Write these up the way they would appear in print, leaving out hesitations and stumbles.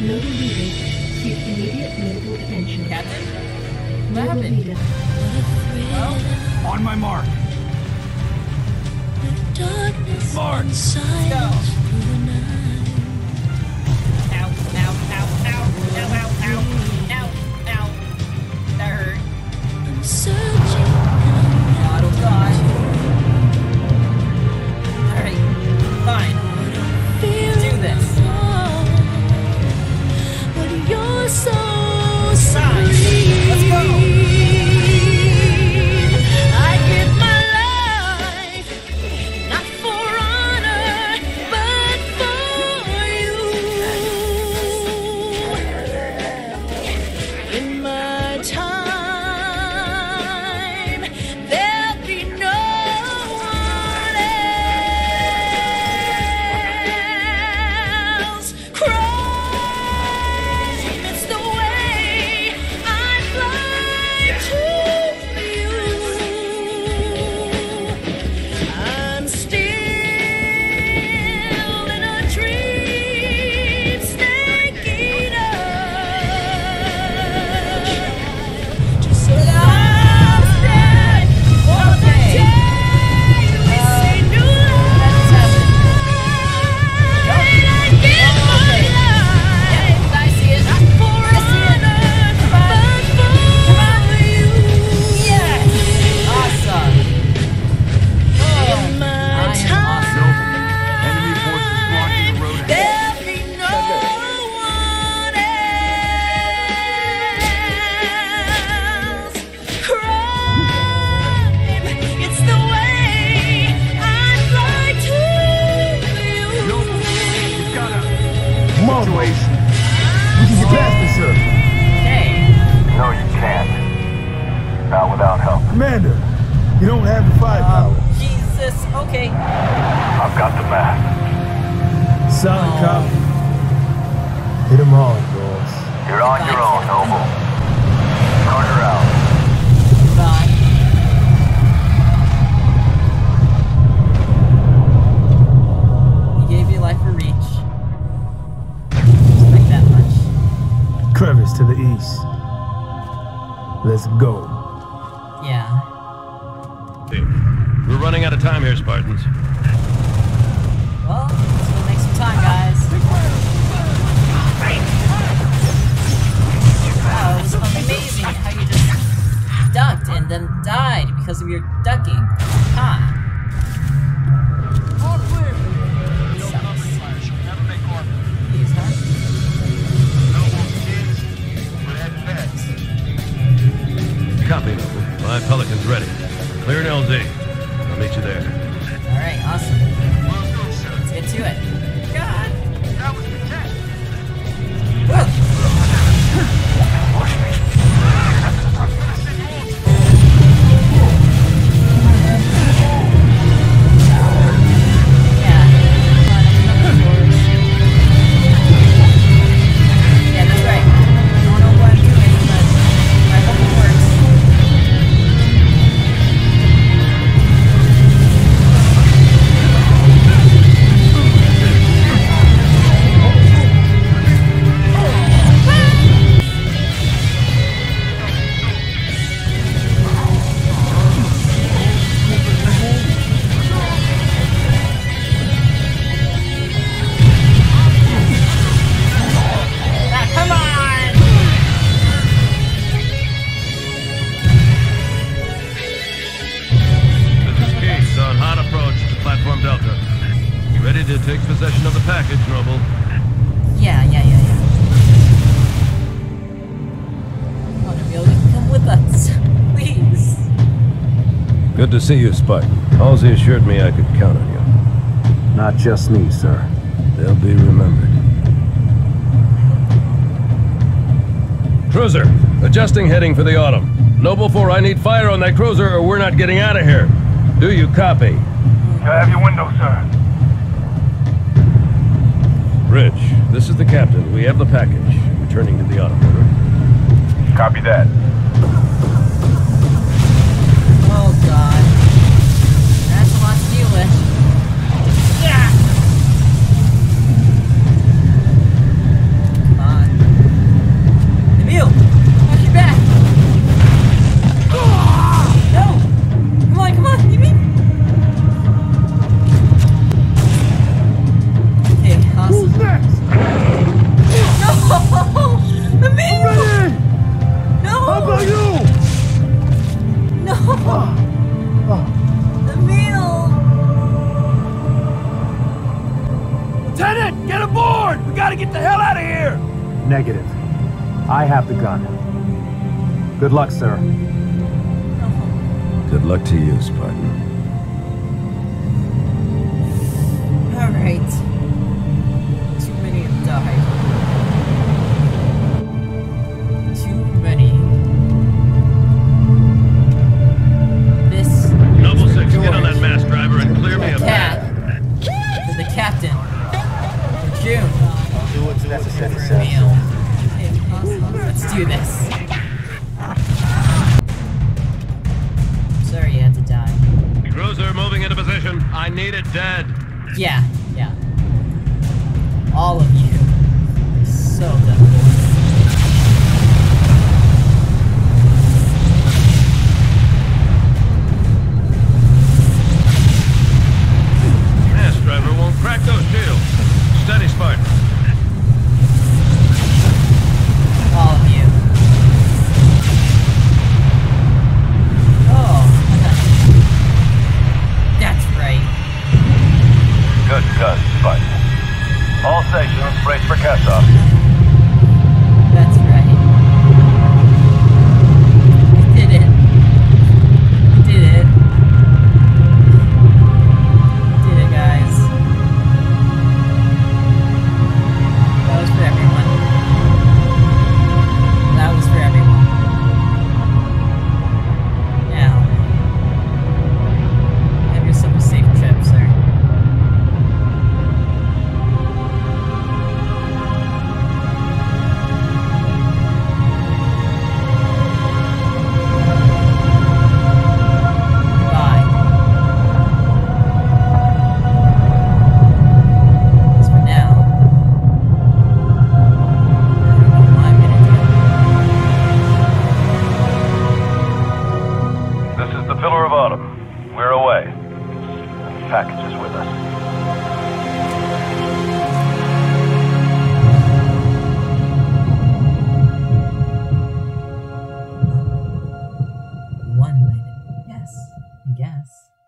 Noble leader. Seek immediate medical attention. Captain? What Noble happened? leader. Well, On my mark. Mark. let's go. Ow, ow, ow, ow, ow, ow, ow, ow, ow. That hurt. God, oh God. Alright, fine. Let's do this. Fine. Let's go. We can get past this, sir. Okay. No, you can't. Not without help. Commander, you don't have the firepower. Jesus. Okay. I've got the map. Solid copy. Hit them hard, boss. You're on your own, Noble. Carter out. Bye. He gave you life for reach. Just like that much. Crevice to the east. Let's go. Yeah. We're running out of time here, Spartans. Well, let's go make some time, guys. Wow, it was amazing how you just ducked and then died because of your ducking. Huh. Please, huh? Copy, Noble. My Pelican's ready. Clear an LZ. I'll meet you there. Alright, awesome. Let's get to it. God! That was the test. Yeah, that's right. I don't know what I'm doing, but I hope it works. Ah, come on! This is Case on hot approach to Platform Delta. Ready to take possession of the package, Noble. Yeah. Automobile, you can come with us. Please. Good to see you, Spartan. Halsey assured me I could count on you. Not just me, sir. They'll be remembered. Cruiser, adjusting heading for the Autumn. Noble 4, I need fire on that cruiser or we're not getting out of here. Do you copy? I have your window, sir. Rich, this is the captain. We have the package. Returning to the Autumn. Over. Copy that. Oh, God. That's a lot to deal with. Yeah. Come on. Lieutenant, get aboard! We gotta get the hell out of here! Negative. I have the gun. Good luck, sir. Good luck to you, Spartan. Alright. Too many have died. Too many. This Noble 6, get on that mass driver and clear me a path. to the captain. For June. I'll do what's necessary, sir. Neil. Let's do this. Sorry you had to die. Cruiser moving into position. I need it dead. Yeah. All of you. So done. Mass driver won't crack those shields. Steady, Spartan. All of you. Oh. That's right. Good gun, Spartan. All stations, brace for cast-off. That's right. We did it. We did it. We did it, guys. That was for everyone. That was for everyone. Now, have yourself a safe trip, sir. Packages with us. One minute. Yes, I guess.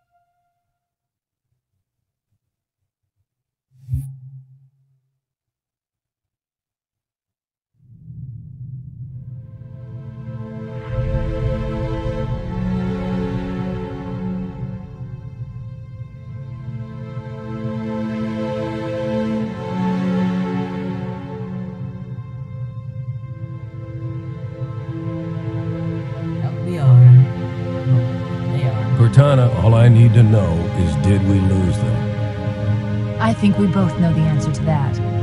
Cortana, all I need to know is, did we lose them? I think we both know the answer to that.